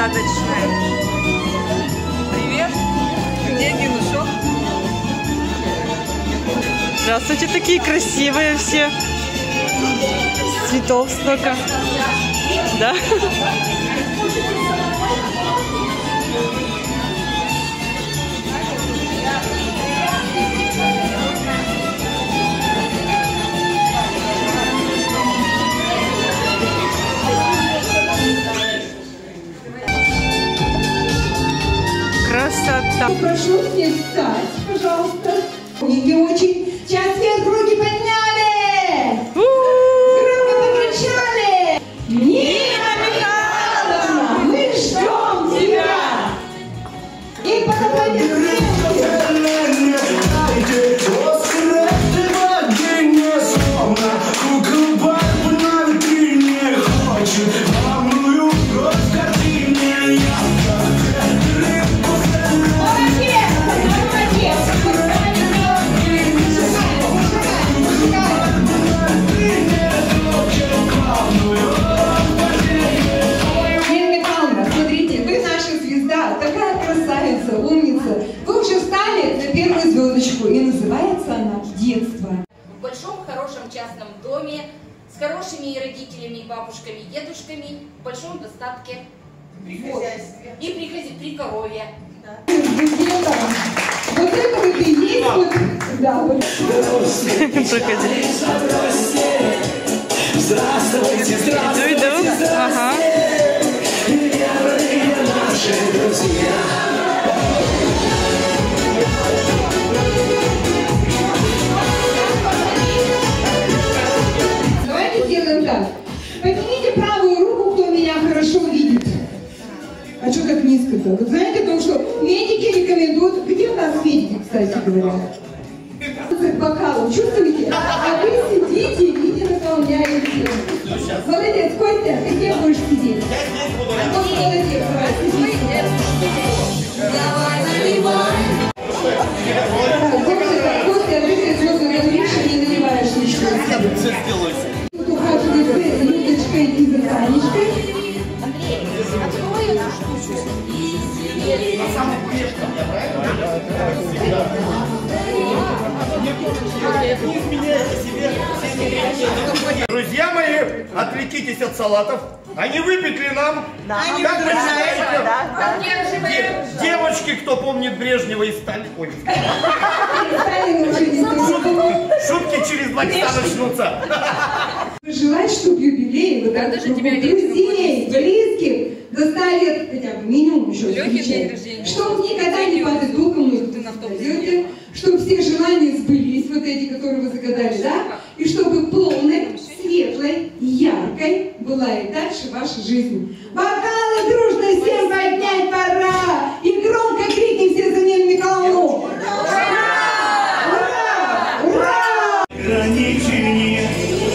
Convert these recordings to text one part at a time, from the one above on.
загадочное. Привет. Где Генушок? Здравствуйте, такие красивые все. Цветов столько. Да? Красота. Прошу всех встать, пожалуйста. Не очень. Сейчас вверх руки подняли. Громко покричали. Нина Михайловна, мы ждем тебя. И поаплодируем. И называется она «Детство». В большом, хорошем частном доме, с хорошими родителями, бабушками, дедушками, в большом достатке. При хозяйстве. И при корове. Да. Вот это вот и есть вот, да, вот. Здравствуйте, здравствуйте. Ага. Наши друзья. Поднимите правую руку, кто меня хорошо видит. А что так низко-то? Вы знаете, потому что медики рекомендуют... Где у нас медики, кстати говоря? К бокалу, чувствуете? А вы сидите и не наполняете. Молодец, Костя, ты где будешь сидеть? Молодец, давай, сиди. Давай, наливай. Костя, ты серьезно говоришь, и не наливаешь ничего. Людочкой и за Танечкой. Андрей, открой нашу Друзья мои, отвлекитесь от салатов. Они выпекли нам. Да. Как вы считаете? Да. Девочки, кто помнит Брежнева и Сталина. Ой. Шутки через 2 часа начнутся. Желать, чтобы юбилей, вот так, друзей, близких, до 100 лет хотя бы, минимум еще встречать. Чтобы никогда не падать духом, чтобы все желания сбылись, вот эти, которые вы загадали, да? И чтобы полной, светлой, яркой была и дальше ваша жизнь. Бокалы дружно всем поднять пора! И громко крикнем все за Нину Михайловну! Ура! Ура! Ура! Граничение.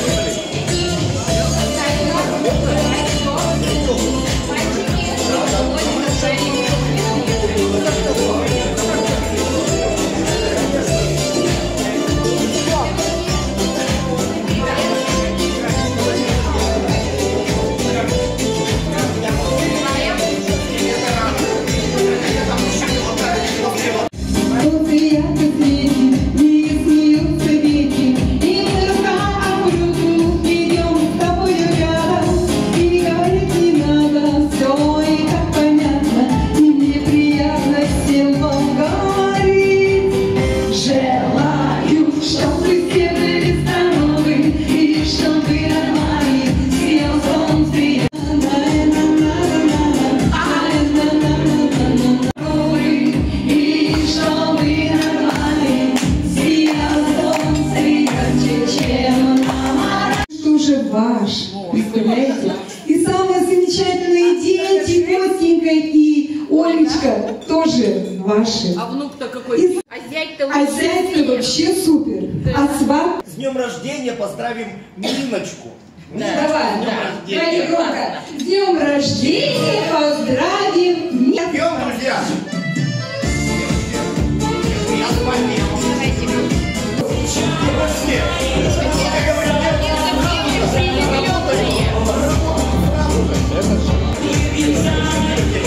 Ваш, представляете? И самые замечательные дети, Костенька и Олечка, тоже ваши. А внук-то какой? А зять-то вообще супер. А сват? С днем рождения поздравим Ниночку. Давай, давай громко. С днем рождения поздравим. Пьем, друзья. Я с вами. Давайте.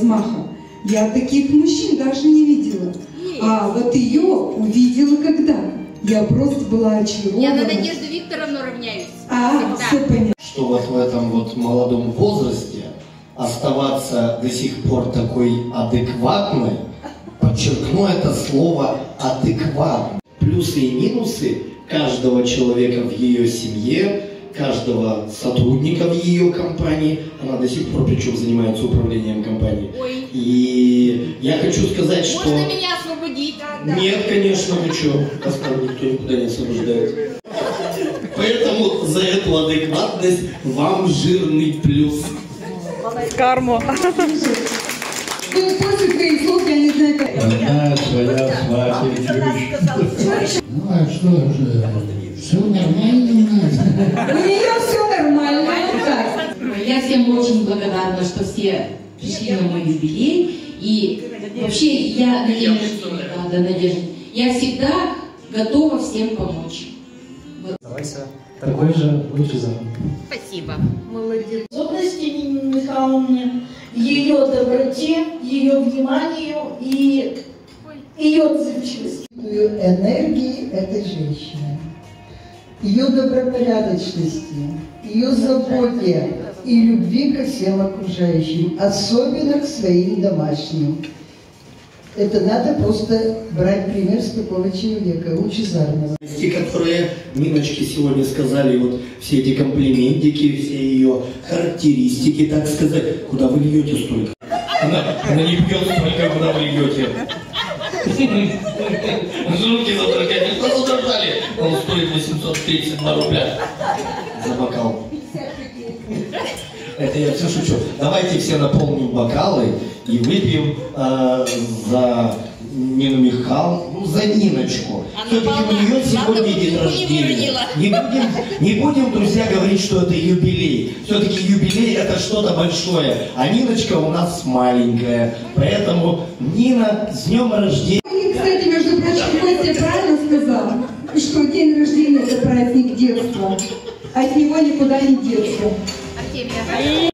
размаха. Я таких мужчин даже не видела. А вот ее увидела когда? Я просто была очарована. Я на Надежду Викторовну равняюсь. Все понятно. Что вот в этом вот молодом возрасте оставаться до сих пор такой адекватной, подчеркну это слово адекватно. Плюсы и минусы каждого человека в ее семье, каждого сотрудника в ее компании. Она до сих пор причем занимается управлением компанией. Ой. И я хочу сказать, что... Можно меня освободить? Нет, конечно, ничего. Каскад никто никуда не освобождает. Поэтому за эту адекватность вам жирный плюс. Карму. Ну, после твоих слов я не знаю, как... Одна своя сватья. Ну а что же, все нормально у нас. У нее все нормально. Так. Я всем очень благодарна, что все пришли на мой юбилей. И вообще я на день рождения, да, Надежда, я всегда готова всем помочь. Давайте такой же лучезар. Спасибо. Способности Нины Михайловны, ее доброте, ее вниманию и ее отзывчивости. Энергии этой женщины, ее добропорядочности, ее заботе и любви ко всем окружающим, особенно к своим домашним. Это надо просто брать пример с такого человека, лучезарного. Те, которые Ниночке сегодня сказали, вот все эти комплиментики, все ее характеристики, так сказать. Куда вы льете столько? Она не пьет столько, куда вы льете. Руки задрожали, что задрожали? Он стоит 832 рубля за бокал. Это я все шучу. Давайте все наполним бокалы и выпьем за Нину Михайловну, за Ниночку. Все-таки у нее сегодня день рождения. Не будем, друзья, говорить, что это юбилей. Все-таки юбилей это что-то большое, а Ниночка у нас маленькая. Поэтому, Нина, с днем рождения. И, кстати, между прочим, Костя правильно сказал, что день рождения это праздник детства. От него никуда не деться. Артемия.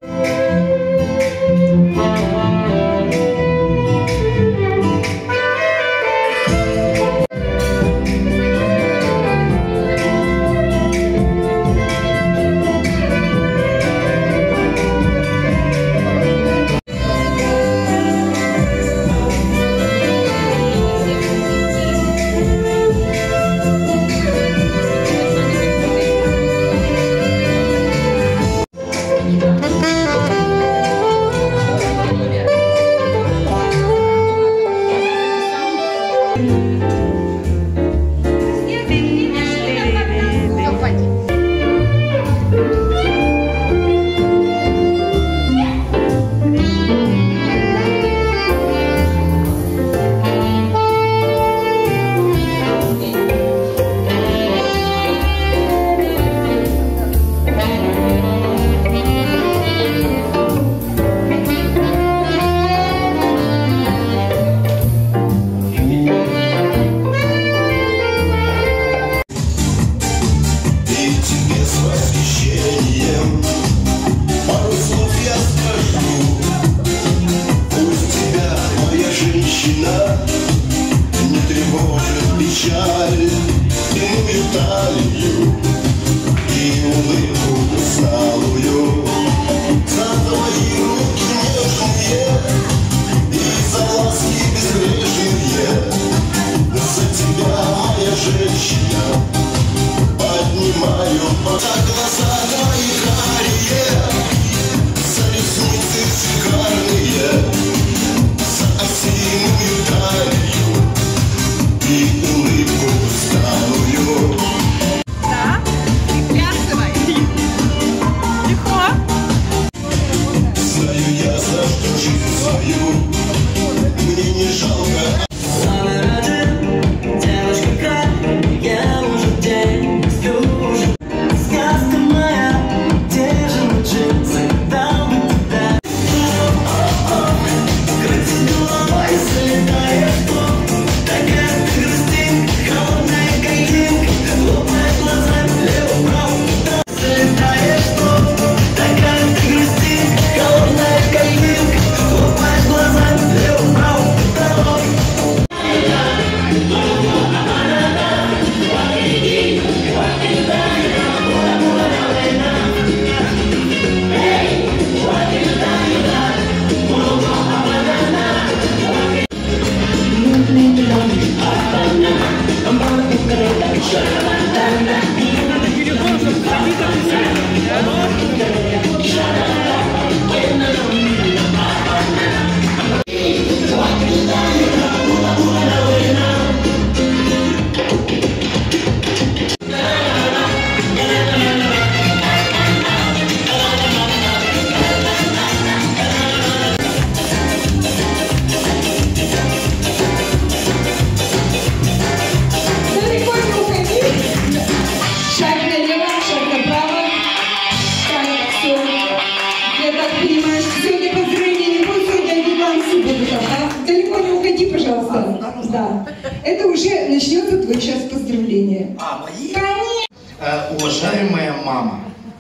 пожалуйста. Да. Это уже начнется твой час поздравления. А, мои? Конечно. Уважаемая мама,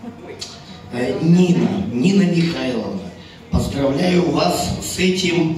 Нина Михайловна, поздравляю вас с этим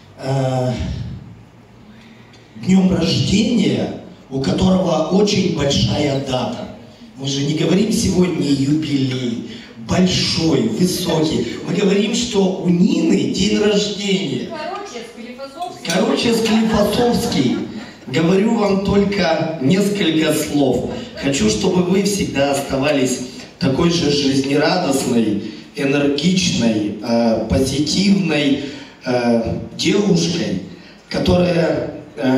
днем рождения, у которого очень большая дата. Мы же не говорим сегодня юбилей, большой, высокий. Мы говорим, что у Нины день рождения. Короче, Склифосовский. Говорю вам только несколько слов. Хочу, чтобы вы всегда оставались такой же жизнерадостной, энергичной, позитивной девушкой, которая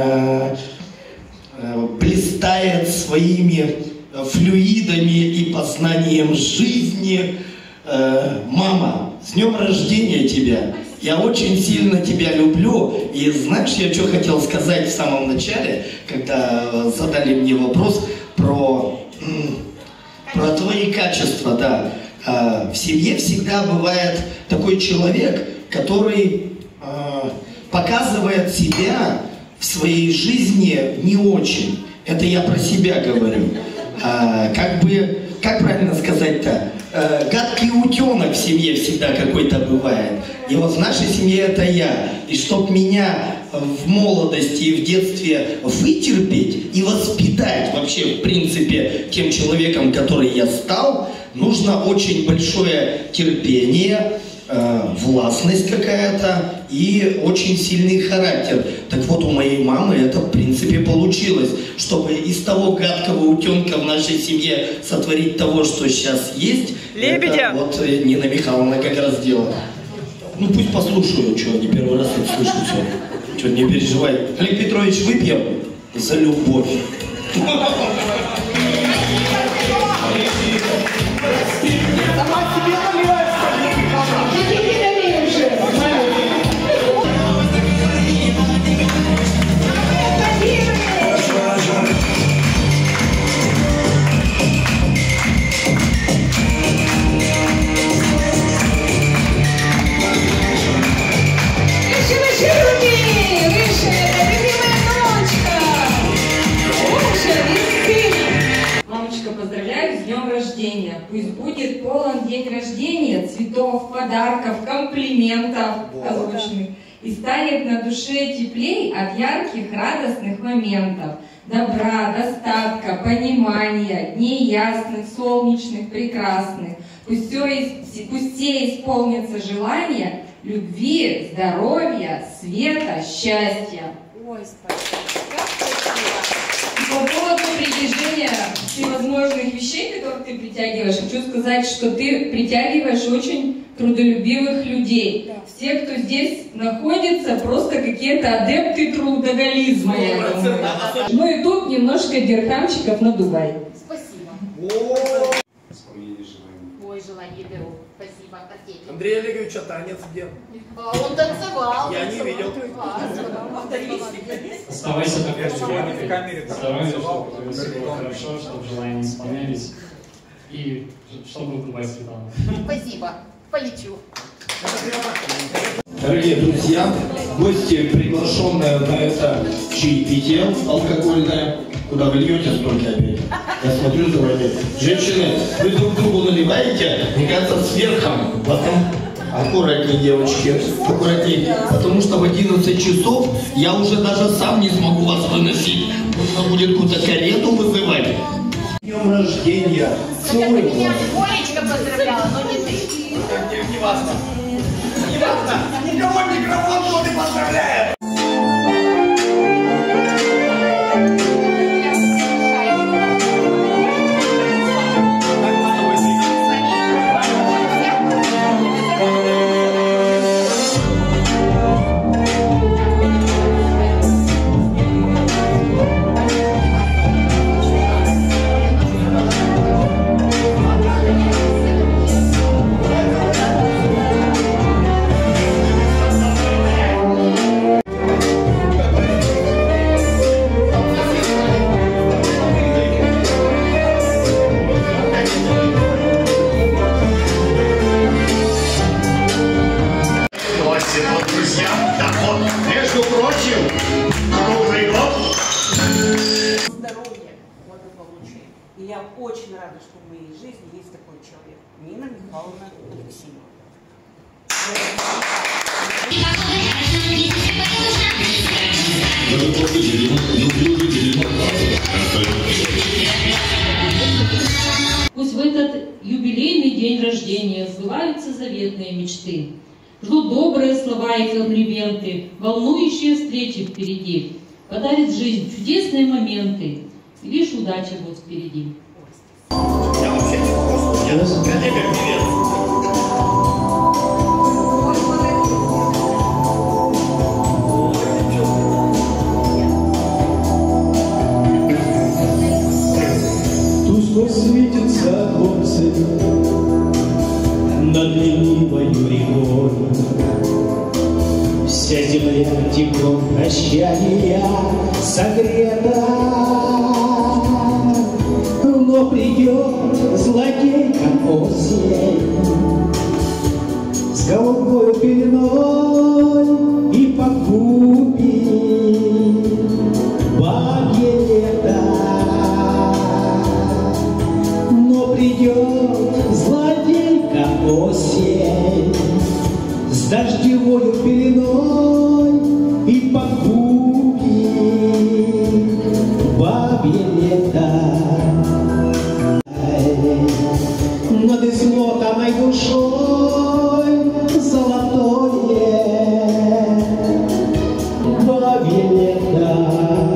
блистает своими флюидами и познанием жизни. Мама, с днем рождения тебя! Я очень сильно тебя люблю. И знаешь, я что хотел сказать в самом начале, когда задали мне вопрос про твои качества, да. В семье всегда бывает такой человек, который показывает себя в своей жизни не очень. Это я про себя говорю. Как правильно сказать-то? Гадкий утенок в семье всегда какой-то бывает. И вот в нашей семье это я. И чтоб меня в молодости и в детстве вытерпеть и воспитать вообще, в принципе, тем человеком, который я стал, нужно очень большое терпение, властность какая-то и очень сильный характер. Так вот, у моей мамы это, в принципе, получилось. Чтобы из того гадкого утенка в нашей семье сотворить того, что сейчас есть, лебедя. Это вот Нина Михайловна как раз делала. Ну, пусть послушаю, что они первый раз это слышат все. Что, не переживай. Олег Петрович, выпьем за любовь. Поздравляю с днем рождения. Пусть будет полон день рождения цветов, подарков, комплиментов озвученных. И станет на душе теплей от ярких, радостных моментов. Добра, достатка, понимания, дней ясных, солнечных, прекрасных. Пусть все исполнятся желания любви, здоровья, света, счастья. Ой, спасибо. По поводу притяжения всевозможных вещей, которых ты притягиваешь, хочу сказать, что ты притягиваешь очень трудолюбивых людей. Да. Все, кто здесь находится, просто какие-то адепты трудоголизма. Ну и тут немножко дирхамчиков на Дубай. Спасибо. Ой, желание беру. Спасибо. Андрей Олегович, а танец где? Он танцевал. Я не видел. Оставайся такой здоровья, чтобы все было хорошо, чтобы желания исполнялись и чтобы Дубай цветал. Спасибо. Полечу. Дорогие друзья, гости, приглашенные на это чаепитие алкогольное, куда вы льете столько опять? Я смотрю за вами. Женщины, вы друг другу наливаете, мне кажется, сверхом. Потом аккуратнее, девочки, аккуратнее. Потому что в 11 часов я уже даже сам не смогу вас выносить. Нужно будет какую-то карету вызывать. С днем рождения. Целую вас. Меня Олечка поздравляла, но не ты. Не важно. Не важно. Никого микрофон вот и поздравляет. я очень рада, что в моей жизни есть такой человек. Нина Михайловна Алексеева. Пусть в этот юбилейный день рождения сбываются заветные мечты. Ждут добрые слова и комплименты, волнующие встречи впереди. Подарит жизнь чудесные моменты, и лишь удача будет впереди. Я вообще не просто, я коллега певец. Тускло светится солнце над ленивою рекой. Вся земля теплом прощания согрета, но придет злодейка осень с голубой пеленой и погубит бабье лето. Но придет злодейка осень с дождевой пеленой и погубит бабье лето. Над измотанной душой золотое бабье лето.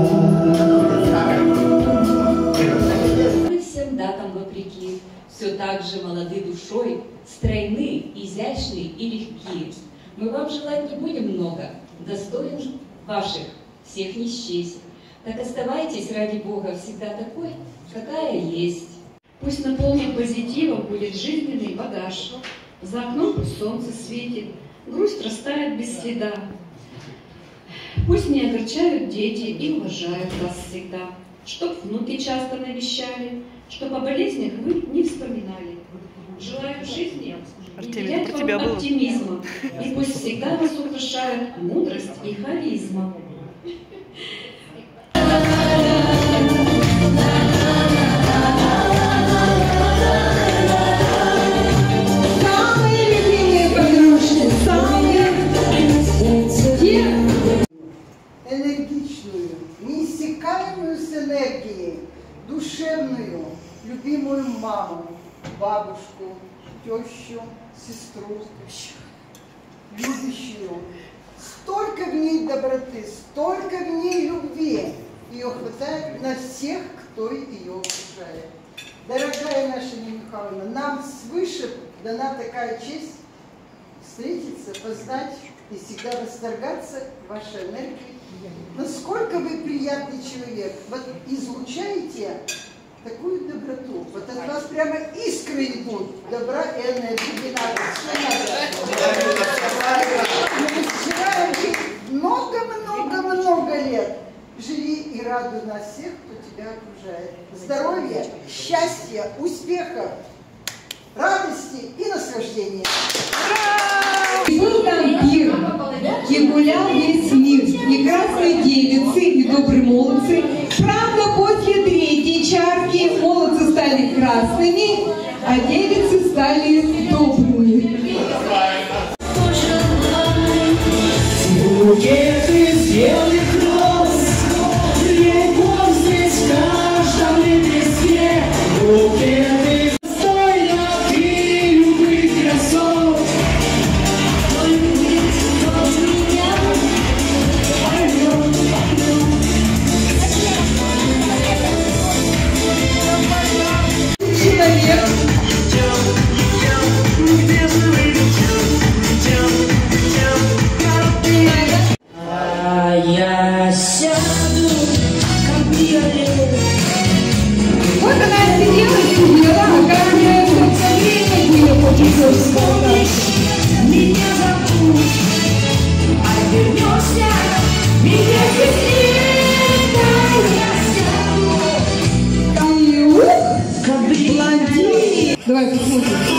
Мы всем датам вопреки, все так же молоды душой, стройны, изящны и легки. Мы вам желать не будем много, достоин ваших всех не счесть. Так оставайтесь, ради Бога, всегда такой, какая есть. Пусть наполнен позитивом будет жизненный багаж. За окном пусть солнце светит, грусть растает без следа. Пусть не огорчают дети и уважают вас всегда. Чтоб внуки часто навещали, чтоб о болезнях вы не вспоминали. Желаю в жизни не терять вам оптимизма, и пусть всегда вас украшает мудрость и харизма. Энергичную, неиссякаемую с энергией, душевную, любимую маму, бабушку, тещу, сестру, любящую. Столько в ней доброты, столько в ней любви. Ее хватает на всех, кто ее окружает. Дорогая наша Нина Михайловна, нам свыше дана такая честь встретиться, познать и всегда восторгаться вашей энергией. Насколько вы приятный человек, вот излучаете такую доброту, вот от вас прямо искры идут добра и энергии. Желаем жить много-много-много лет. Живи и радуй нас всех, кто тебя окружает. Здоровья, счастья, успехов, радости и наслаждения. Был там пир, и гулял весь мир, и красные девицы, и добрые молодцы. Правда, после третьей чарки молодцы стали красными, а девицы стали добрыми. Букеты зеленых роз, веков здесь в каждом лепестке. Букеты достойно ты любых красот. Человек. Я сяду, как биолет. Вот она сидела и сидела, а каждое время было очень Вспомнишь, меня зовут, а вернешься, меня блондин. Давай посмотрим.